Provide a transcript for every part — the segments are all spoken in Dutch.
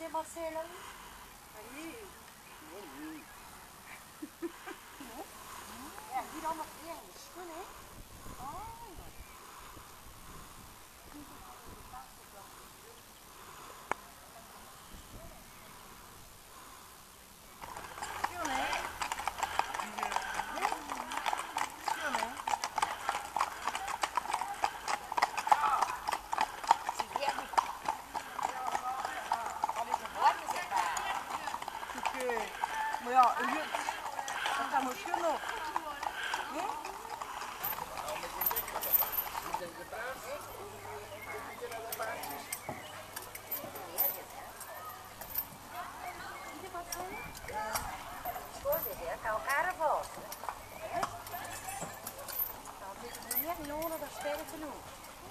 Marcel? Ja, die dan nog weer in de schoen, hè? Maar ja, een hut, dat kan misschien nog. Voorzitter, kan elkaar vast. Dan zitten we niet nodig, dat is verder genoeg.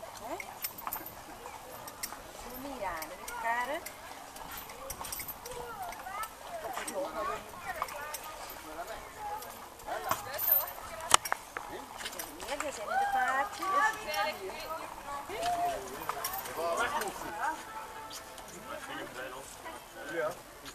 Zo niet aan, dat is elkaar. We zijn in de paardjes. Ja.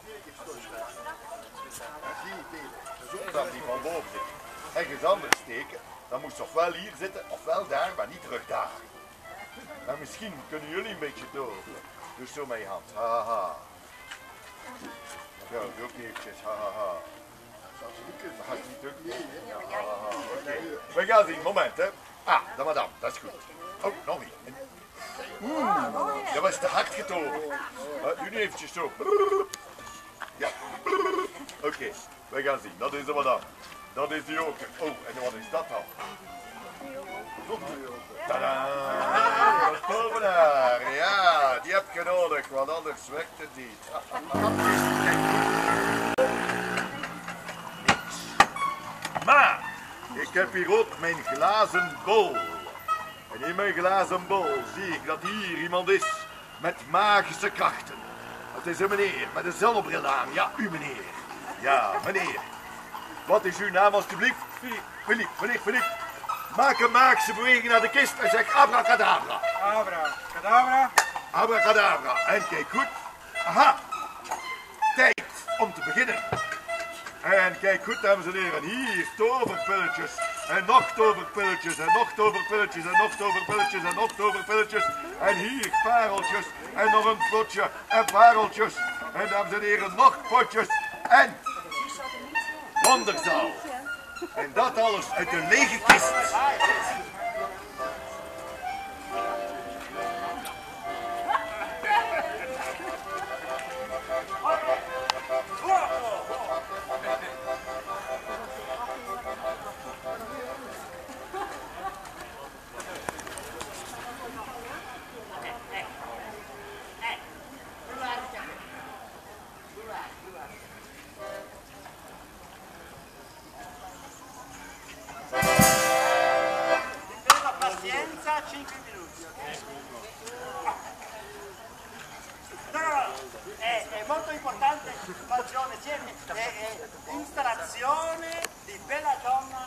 Dat die van boven zit. Ergens anders steken, dan moet ze ofwel hier zitten, ofwel daar, maar niet terug daar. Maar misschien kunnen jullie een beetje toveren. Dus zo met je hand. Ha ha ha. Zo, doe ook eventjes. Ha ha ha. Dat gaat niet lukken. Ja, ha ha ha. Okay. We gaan zien, moment hè. Ah, dan madame, dat is goed. Oh, nog niet. Dat was te hard getoverd. Doe nu eventjes zo. Ja. Oké, we gaan zien. Dat is de madame. Dat is de joker. Oh, en wat is dat dan? Tadaa! De tovenaar. Ja, die heb je nodig, want anders werkt het niet. Maar, ik heb hier ook mijn glazen bol. En in mijn glazen bol zie ik dat hier iemand is met magische krachten. Het is een meneer met een zonnebril aan. Ja, u meneer. Ja, meneer. Wat is uw naam alstublieft? Philippe. Maak een magische beweging naar de kist en zeg abracadabra. Abracadabra. Abracadabra. En kijk goed. Aha. Tijd om te beginnen. En kijk goed, dames en heren. Hier toverpilletjes. En nog toverpilletjes. En nog toverpilletjes. En nog toverpilletjes. En nog toverpilletjes. En hier pareltjes. En nog een potje. En pareltjes. En dames en heren, nog potjes. En wonderzaal. En dat alles uit een lege kist. È molto importante passione, installazione di bella donna.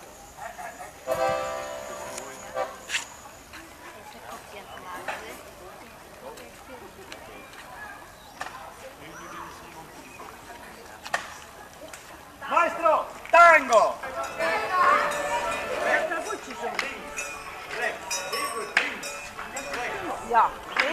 Maestro, tango! Ja.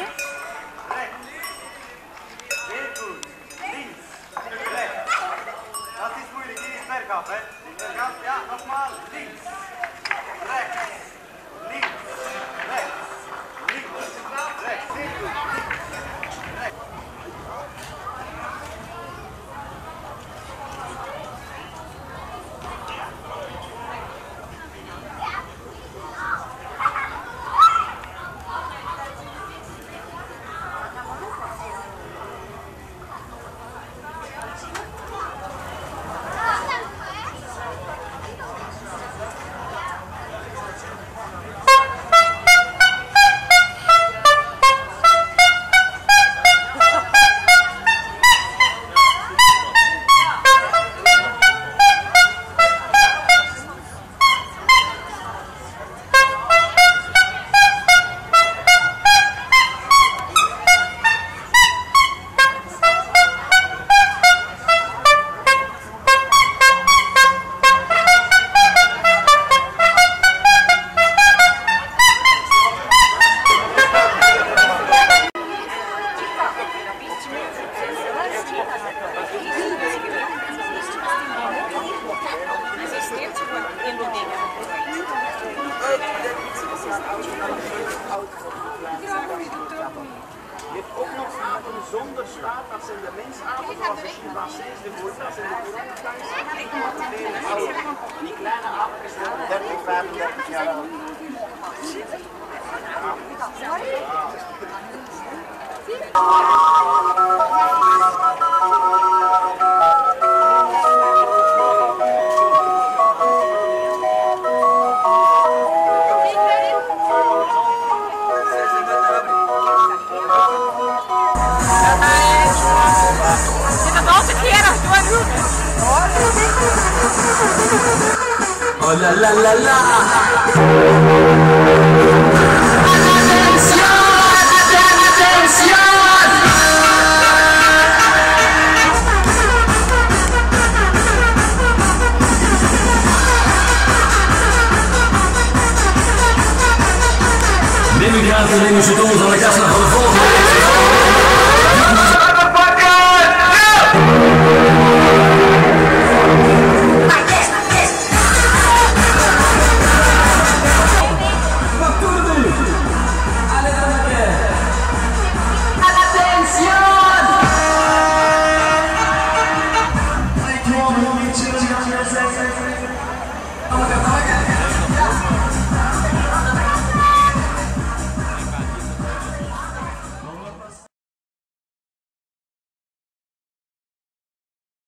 Das ist moeilijk, hier is bergaf, hè? Bergaf, ja, nogmaals, links, rechts, links, rechts, links, rechts, heel goed. Rechts. Je hebt ook nog een zonder staat, dat zijn de mensavond, zoals de chimpansés, de gorilla's en de orangutans. Ik moet de hele oude. Die kleine aapjes van 30, 35 jaar oud. Oh la la la la. Neem u graag de Nederlandse doos aan de kast van de volgende.